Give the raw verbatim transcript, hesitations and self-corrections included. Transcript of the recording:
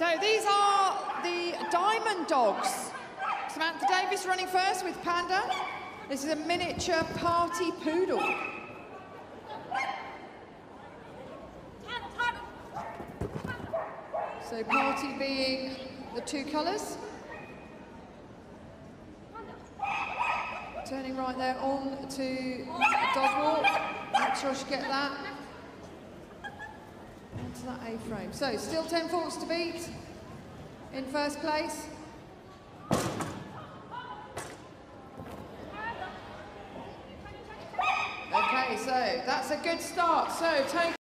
So these are the Diamond Dogs. Samantha Davis running first with Panda. This is a miniature Parti Poodle. So Parti being the two colours. Turning right there on to dog walk. Make sure she get that. Onto that A-frame. So still ten faults to beat in first place. Okay, so that's a good start. So take